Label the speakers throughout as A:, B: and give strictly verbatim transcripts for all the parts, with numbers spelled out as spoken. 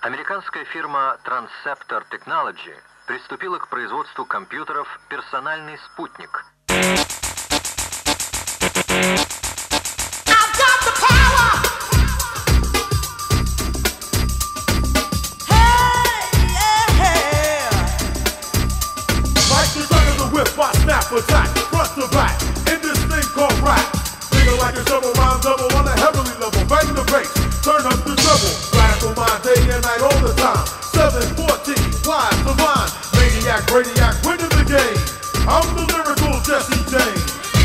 A: Американская фирма Transceptor Technology приступила к производству компьютеров «Персональный спутник».
B: Attack, front to back, in this thing called rap. Feel like a double rhyme double on a heavenly level. Bang the bass, turn up the treble. Radical mind day and night all the time. seven fourteen, wise, divine, maniac, radiac, winning the game. I'm the lyrical Jesse James.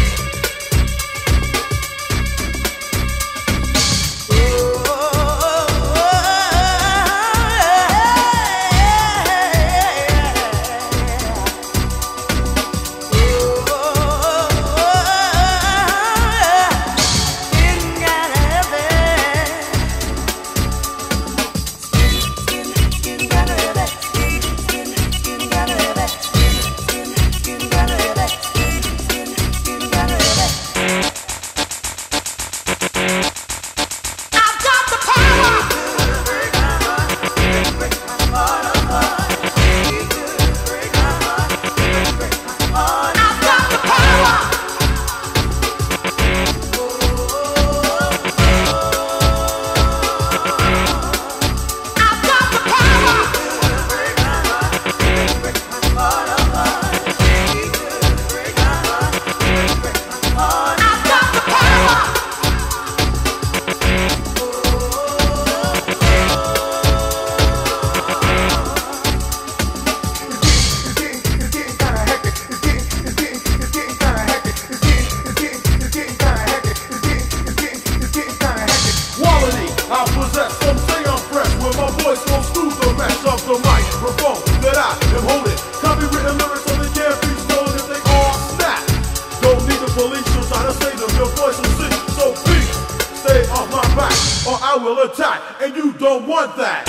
B: The microphone that I am holding, copywritten lyrics only can't be stolen if they all snap. Don't need the police to try to save them, your voice will sing. So please, stay off my back, or I will attack, and you don't want that.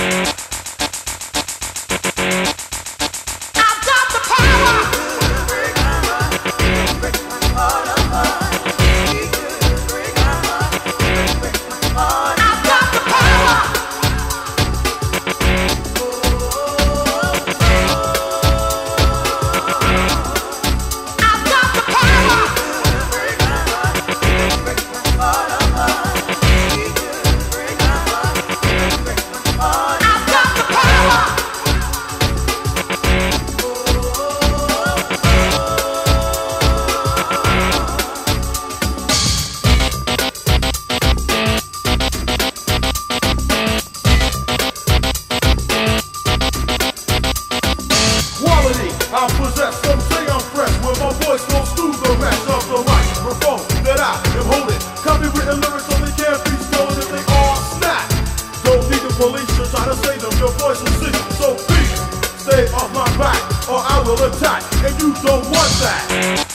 B: I've got the power! I possess, some say I'm fresh, where my voice goes through the rest of the microphone that I am holding. Copywritten lyrics only can't be stolen if they all snap. Don't need the police to try to save them, your voice will sing. So please, stay off my back, or I will attack, and you don't want that.